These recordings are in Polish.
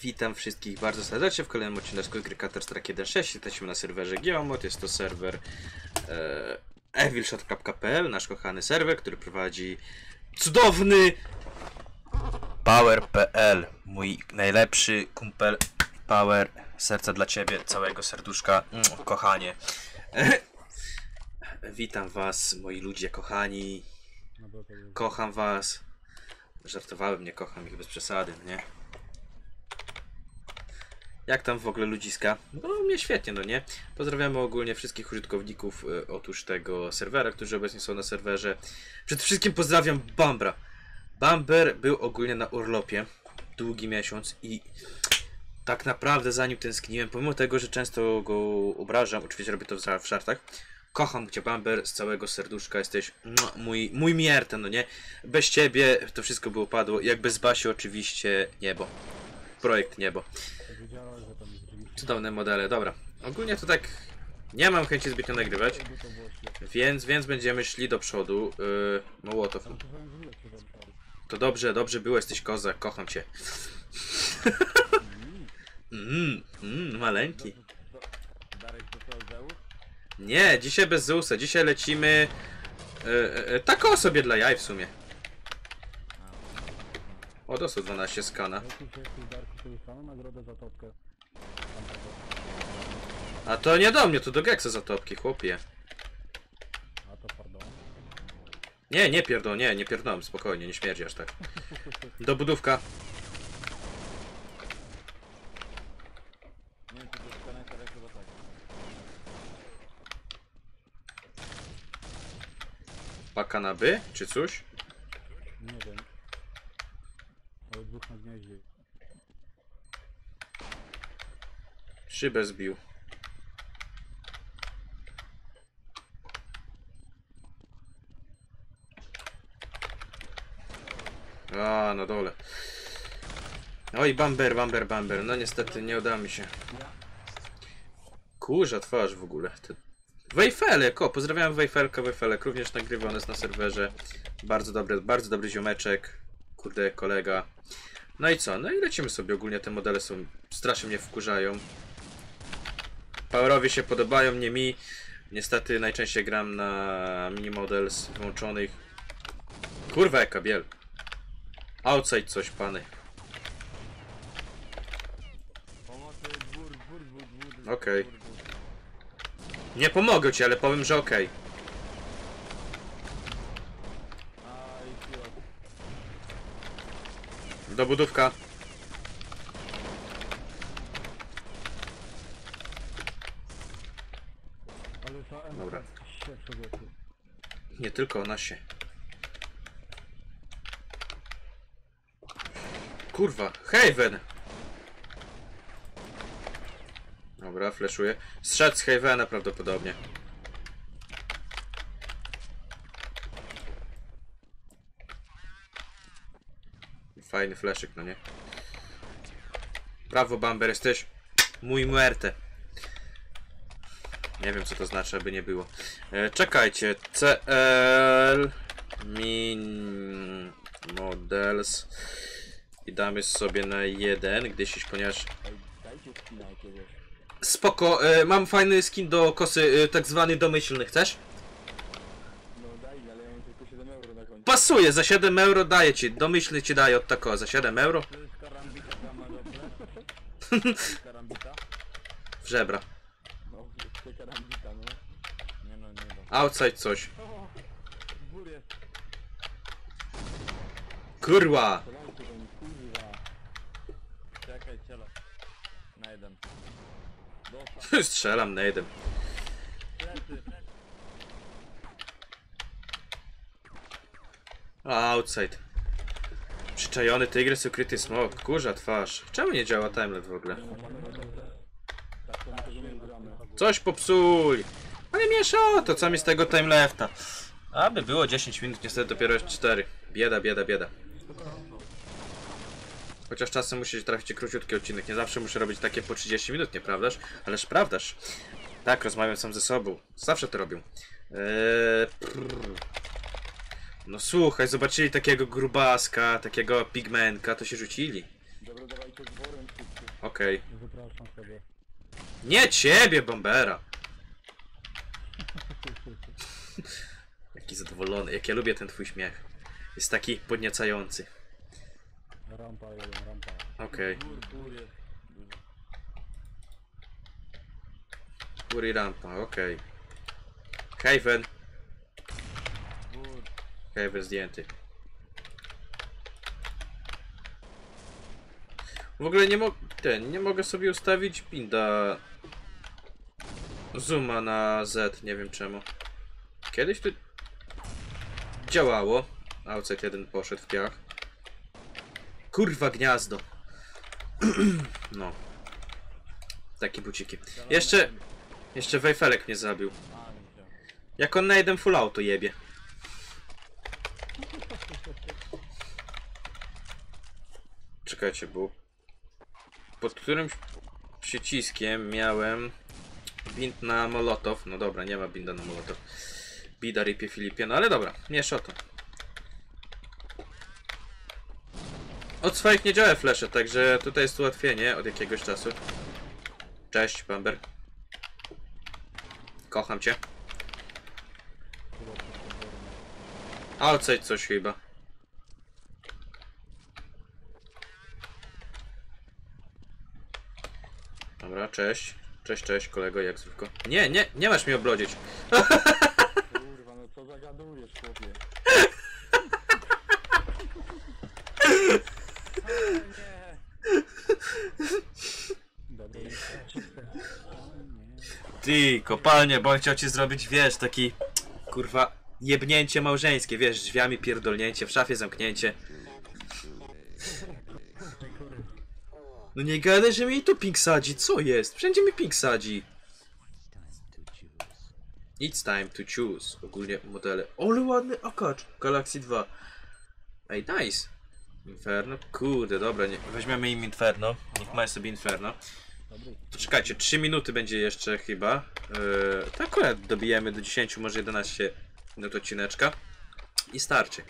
Witam wszystkich bardzo serdecznie w kolejnym odcinku z gry Counter-Strike 1.6. Jesteśmy na serwerze Geomod, jest to serwer evilshot.pl, nasz kochany serwer, który prowadzi cudowny Power.pl, mój najlepszy kumpel Power. Serca dla ciebie, całego serduszka, kochanie. Witam was, moi ludzie kochani. Kocham was. Żartowałem, nie kocham ich bez przesady, nie? Jak tam w ogóle ludziska? No mnie świetnie, no nie? Pozdrawiamy ogólnie wszystkich użytkowników otóż tego serwera, którzy obecnie są na serwerze. Przede wszystkim pozdrawiam Bambra. Bamber był ogólnie na urlopie długi miesiąc i tak naprawdę za nim tęskniłem, pomimo tego, że często go obrażam, oczywiście robię to w żartach. Kocham cię, Bamber, z całego serduszka, jesteś mój mierten, no nie? Bez ciebie to wszystko by upadło, jak bez Basi oczywiście niebo. Projekt niebo. Cudowne modele, dobra. Ogólnie to tak nie mam chęci zbytnio nagrywać, więc będziemy szli do przodu. Mołotow. To dobrze było, jesteś kozak, kocham cię. Maleńki. Nie, dzisiaj bez Zeusa, dzisiaj lecimy taką sobie dla jaj w sumie. O, dostał 12 skana. A to nie do mnie, to do Geksa za topki, chłopie. Nie pierdol, nie pierdolę, spokojnie, nie śmierdzi aż tak. Dobudówka. Paka na by, czy coś? Nie wiem. Ale dwóch na gnieździe. Szybę zbił. A, na dole. Oj, Bamber. No niestety nie uda mi się. Kurza twarz w ogóle. Wejfelek, pozdrawiam Wejfelek, również nagrywa on jest na serwerze. Bardzo dobry ziomeczek. Kurde, kolega. No i co? No i lecimy sobie. Ogólnie te modele są, strasznie mnie wkurzają. Powerowie się podobają, nie mi. Niestety najczęściej gram na mini models włączonych. Kurwa, jaka biel. Outside coś, pany. Okej. Nie pomogę ci, ale powiem, że okej. Dobudówka. Dobra. Nie tylko ona się. Kurwa, Haven! Dobra, flashuję. Strzedł z Havena prawdopodobnie. Fajny flaszyk, no nie? Brawo, Bamber, jesteś mój muerte. Nie wiem, co to znaczy, aby nie było. Czekajcie. CL Min Models. I damy sobie na 1, gdyś, ponieważ... Spoko, mam fajny skin do kosy, tak zwany domyślny, chcesz? No daj, ale ja mam tylko 7 euro na koncie. Pasuje, za 7 euro daję ci, domyślny ci daję od tako, za 7 euro. To jest karambita sama Karambita? W żebra. No, to karambita, no. Nie no, nie da. Outside coś. O, dwór jest. Kurwa! Strzelajcie do nich, kurwa. Czekaj, cielo. Na jeden. Dostał. Strzelam na 1. Plecy. Outside. Przyczajony tygrys, ukryty smok. Kurza twarz. Czemu nie działa timelet w ogóle? Tak to my tego nie gramy. Coś popsuj! Ale miesza to co mi z tego timelefta. Aby było 10 minut, niestety dopiero 4. Bieda. Chociaż czasem musi trafić króciutki odcinek. Nie zawsze muszę robić takie po 30 minut, nieprawdaż? Ależ prawdaż. Tak, rozmawiam sam ze sobą. Zawsze to robię. No słuchaj, zobaczyli takiego grubaska, takiego pigmentka, to się rzucili. Dobra, dawaj Dawajcie z worem wszyscy. Okej. Zapraszam sobie. Nie ciebie, Bombera! Jaki zadowolony, jak ja lubię ten twój śmiech. Jest taki podniecający. Rampa jeden, rampa. Okej. Gór jest. Góry rampa, okej. Haven. Gór. Haven zdjęty. W ogóle nie mogę sobie ustawić binda zooma na Z, nie wiem czemu. Kiedyś to działało. Outside jeden poszedł w piach. Kurwa gniazdo. No. Takie buciki. Jeszcze Wejfelek mnie zabił. A, mi się. Jak on na jeden full auto jebie. Czekajcie, bo pod którymś przyciskiem miałem bind na Molotow. No dobra, nie ma binda na Molotow. Bida ripie Filipie, no ale dobra, mniejsza o to. Od swoich nie działa flesze, także tutaj jest ułatwienie od jakiegoś czasu. Cześć, Bamber. Kocham cię. Outside coś chyba. Dobra, cześć. Cześć, kolego, jak zwykle. Nie masz mnie oblodzić. Kurwa, no co zagadujesz, chłopie? Nie. Dobra, Ty, kopalnie, bo on chciał ci zrobić, wiesz, taki, kurwa, jebnięcie małżeńskie, wiesz, drzwiami pierdolnięcie, w szafie zamknięcie. No nie gadaj, że mi tu ping sadzi, co jest? Wszędzie mi ping sadzi. It's time to choose. Ogólnie modele. Ale ładny akacz. Galaxy 2. Ej, nice. Inferno. Kurde, dobra, weźmiemy im Inferno. Niech mają sobie Inferno. To czekajcie, 3 minuty będzie jeszcze chyba. Tak akurat dobijemy do 10, może 11 minut odcineczka. I starczy.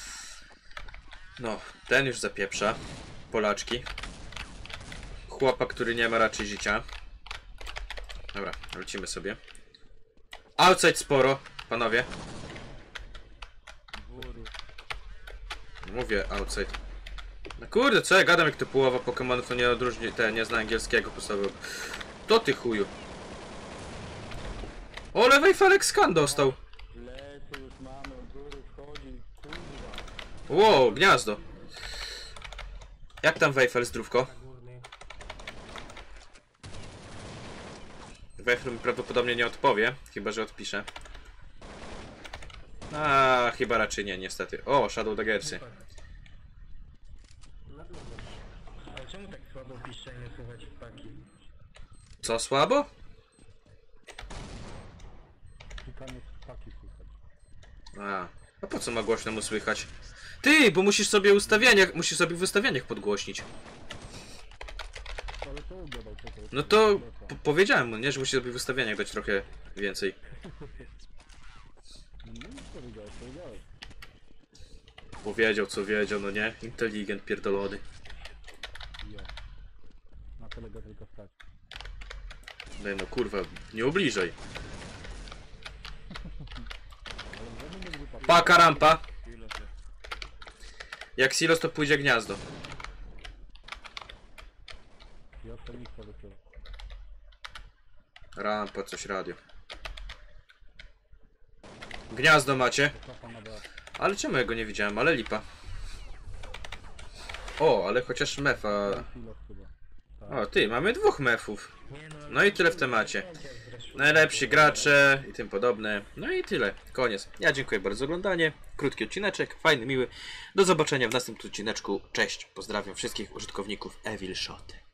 No, ten już zapieprza. Polaczki. Chłopa, który nie ma raczej życia. Dobra, lecimy sobie. Outside sporo, panowie. Gór. Mówię outside. No kurde, co ja gadam, jak to połowa Pokemonów to nie odróżni, nie zna angielskiego podstawowo. To ty chuju. O, lewej Felek skan dostał. lecę już mamy, od góry wchodzi, kurwa. Wow, gniazdo. Jak tam Wejfel, zdrówko? Wejfel mi prawdopodobnie nie odpowie, chyba że odpisze. A, chyba raczej nie, niestety. O, Shadow Daggersy. Ale czemu tak słabo pisze i nie słychać paki? Co, słabo? Pikanie z paki słychać. A po co ma głośno mu słychać? Ty, bo musisz sobie w ustawieniach podgłośnić. Ale to ugadał, czekaj. No to powiedziałem mu, nie, że musi sobie w ustawieniach dać trochę więcej. No co wiedziałeś? Powiedział co wiedział, no nie? Inteligent pierdolony. Ja. Na tyle go tylko stać. No kurwa, nie ubliżaj. Ale żaden nie wypadł. Paka rampa. Silos jest. Jak silos to pójdzie gniazdo. Ja Feniksa wyciął. Rampa, coś radio. Gniazdo macie. Kafa na B. Ale czemu ja go nie widziałem, ale lipa. O, ale chociaż mefa. Silos chyba. O, ty, mamy 2 mefów. Nie no, No i tyle w temacie. Najlepsi gracze i tym podobne. No i tyle. Koniec. Ja dziękuję bardzo za oglądanie. Krótki odcineczek, fajny, miły. Do zobaczenia w następnym odcineczku. Cześć. Pozdrawiam wszystkich użytkowników Evil Shot.